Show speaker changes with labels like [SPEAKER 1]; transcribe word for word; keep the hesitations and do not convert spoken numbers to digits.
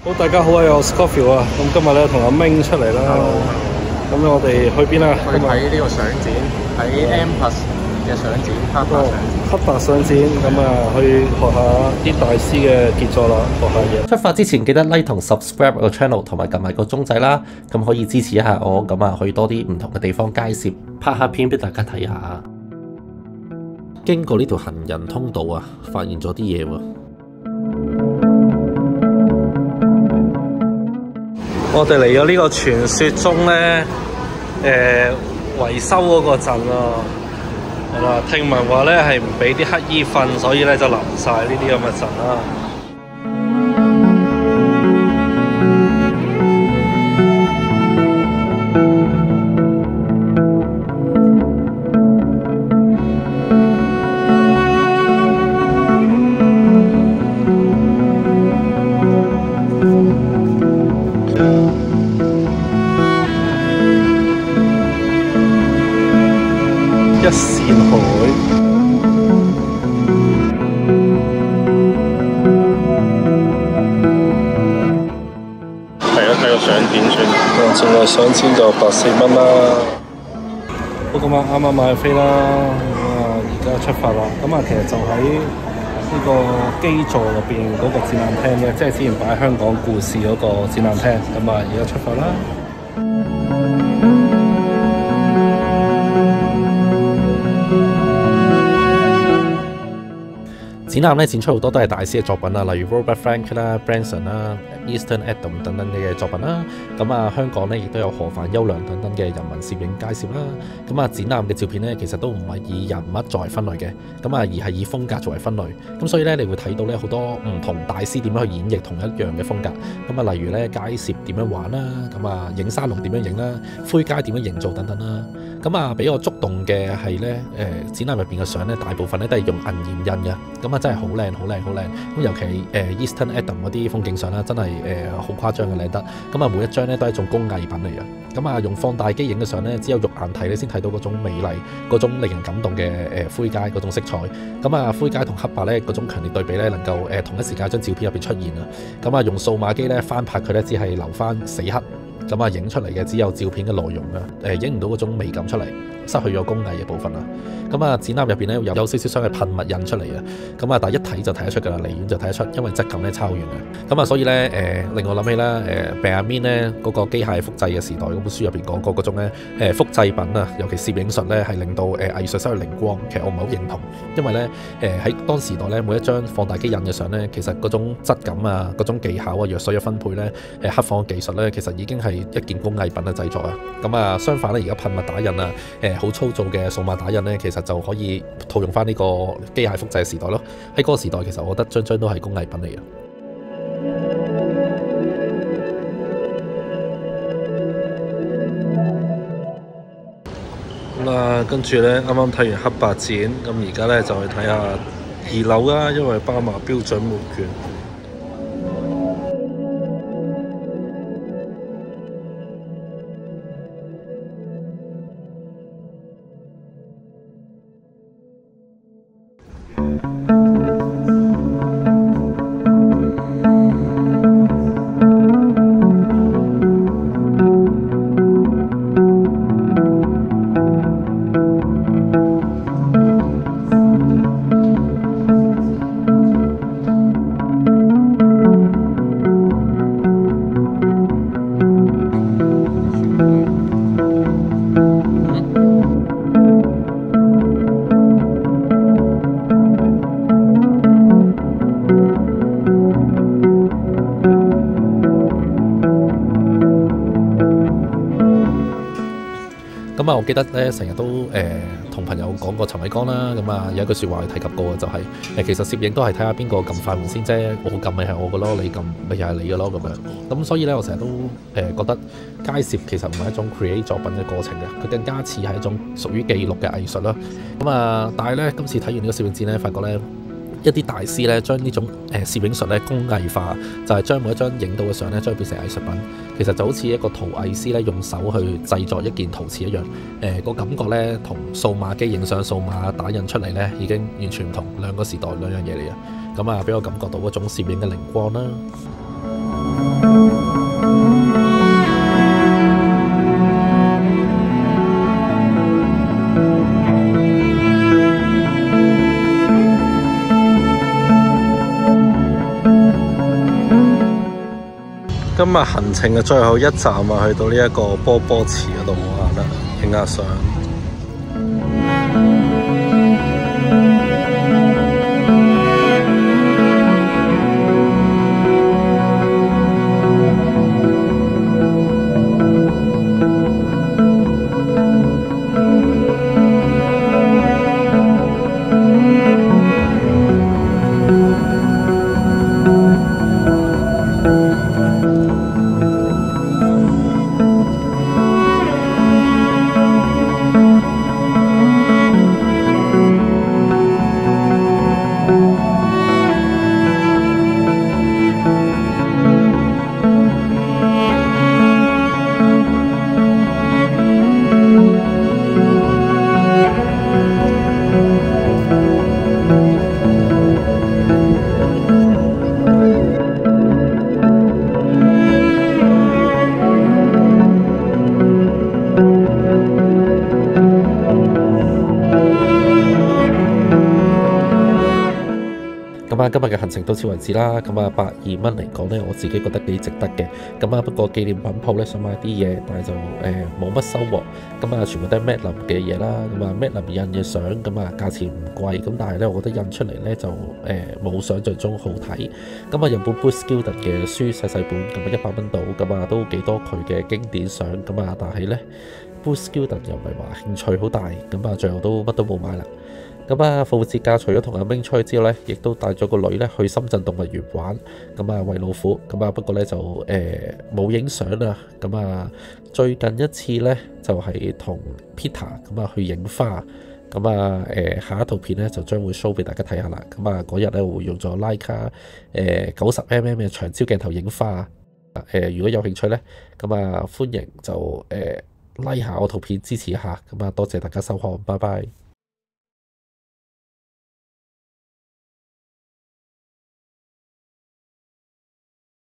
[SPEAKER 1] 好，大家好啊，我係 Scofield 啊。咁今日咧同阿明出嚟啦。咁我哋去邊啊？
[SPEAKER 2] 去睇呢個相展，睇 M Plus 嘅相展，黑白相展。
[SPEAKER 1] 黑白相展，咁啊去學下啲大師嘅傑作啦，學下嘢。
[SPEAKER 3] 出發之前記得 like 同 subscribe 個 channel， 同埋撳埋個鐘仔啦。咁可以支持一下我，咁啊去多啲唔同嘅地方街攝，拍下片俾大家睇下。經過呢條行人通道啊，發現咗啲嘢喎。
[SPEAKER 1] 我哋嚟咗呢個傳說中咧，誒、呃、維修嗰個陣啊，係啦，聽聞話咧係唔俾啲乞衣瞓，所以咧就淋晒呢啲咁嘅陣啦。一線海，睇一睇個相片先。哦，淨係相片就百四蚊啦。好，咁啊，啱啱買飛啦，咁啊，而家出發啦。咁啊，其實就喺呢個基座入邊嗰個展覽廳嘅，即係之前擺香港故事嗰個展覽廳。咁啊，而家出發啦。
[SPEAKER 3] 展覽咧展出好多都係大師嘅作品啦，例如 Robert Frank 啦、Branson 啦、Easton Adam 等等嘅作品啦。咁啊，香港咧亦都有何范優良等等嘅人文攝影介紹啦。咁啊，展覽嘅照片咧其實都唔係以人物作為分類嘅，咁啊而係以風格作為分類。咁所以咧，你會睇到咧好多唔同大師點樣去演繹同一樣嘅風格。咁啊，例如咧街攝點樣玩啦，咁啊影沙龍點樣影啦，灰階點樣營造等等啦。咁啊，俾我觸動嘅係咧，誒展覽入邊嘅相咧，大部分咧都係用銀鹽印嘅。咁啊，真係好靚，好靚，好靚。咁尤其誒、呃、Easton Adam 嗰啲風景相啦，真係誒好誇張嘅靚得。咁啊，每一張咧都係一種工藝品嚟嘅。咁啊，用放大機影嘅相咧，只有肉眼睇咧先睇到嗰種美麗、嗰種令人感動嘅誒灰階嗰種色彩。咁啊，灰階同黑白咧嗰種強烈對比咧，能夠誒、呃、同一時間喺張照片入邊出現啊。咁啊，用數碼機咧翻拍佢咧，只係留翻死黑。咁啊，影出嚟嘅只有照片嘅內容啊，誒影唔到嗰種美感出嚟，失去咗工藝嘅部分啦。咁啊，展覽入邊咧有有少少想係噴墨印出嚟啊。咁啊，但係一睇就睇得出㗎啦，離遠就睇得出，因為質感咧差好遠嘅。咁啊，所以咧誒、呃、令我諗起啦，誒 Benjamin 咧嗰個機械複製嘅時代嗰本書入邊講過嗰種咧誒、呃、複製品啊，尤其攝影術咧係令到誒、呃、藝術失去靈光。其實我唔係好認同，因為咧誒喺當時代咧每一張放大機印嘅相咧，其實嗰種質感啊、嗰種技巧啊、藥水嘅分配咧、誒刻放嘅技術咧，其實已經係一件工藝品嘅製作啊。咁啊，相反咧而家噴墨打印啊，誒好粗糙嘅數碼打印咧，其實就可以套用翻呢個機械複製嘅時代咯。喺嗰個時代，其實我覺得張張都係工藝品嚟嘅。
[SPEAKER 1] 咁啊，跟住咧，啱啱睇完黑白展，咁而家咧就去睇下二樓啦，因為巴馬標準門券。
[SPEAKER 3] 咁啊，我記得咧成日都誒同、呃、朋友講過陳偉剛啦，咁啊有一句説話提及過嘅就係、是、誒其實攝影都係睇下邊個撳快門先啫，我撳咪係我嘅咯，你撳咪又係你嘅咯咁樣。咁所以咧，我成日都誒、呃、覺得街攝其實唔係一種 create 作品嘅過程嘅，佢更加似係一種屬於記錄嘅藝術啦。咁啊，但係咧今次睇完呢個攝影展咧，發覺咧，一啲大師咧將呢種誒攝影術咧工藝化，就係、是、將每一張影到嘅相咧，將佢變成藝術品。其實就好似一個陶藝師咧用手去製作一件陶瓷一樣。誒、呃那個感覺咧同數碼機影相、數碼打印出嚟咧已經完全唔同，兩個時代兩樣嘢嚟嘅。咁啊，俾我感覺到嗰種攝影嘅靈光啦。
[SPEAKER 1] 今日行程嘅最後一站啊，去到呢一個波波池嗰度，我覺得影下相。咁啊，今日嘅行程到此為止啦。咁啊，百二蚊嚟講呢，我自己覺得幾值得嘅。咁啊，不過紀念品鋪呢，想買啲嘢，但係就誒冇乜收穫。咁啊，全部都係 Madeline 嘅嘢啦。咁啊 ，Madeline 印嘅相，咁啊價錢唔貴。咁但係呢，我覺得印出嚟呢，就誒冇、呃、想像中好睇。咁啊，有本 Bruce Gilden 嘅書細細本，咁啊一百蚊到，咁啊都幾多佢嘅經典相。咁啊，但係呢 Bruce Gilden 又唔係話興趣好大。咁啊，最後都乜都冇買啦。咁啊，復活節假除咗同阿明出去之後咧，亦都帶咗個女咧去深圳動物園玩。咁啊，餵老虎。咁啊，不過咧就誒冇影相啊。咁啊，最近一次咧就係同 Peter 咁啊去影花。咁啊誒下一套片咧就將會 show 俾大家睇下啦。咁啊嗰日咧會用咗 Leica 誒九十 mm 嘅長焦鏡頭影花。誒如果有興趣咧，咁啊歡迎就誒 like 下我套片支持一下。咁啊多謝大家收看，拜拜。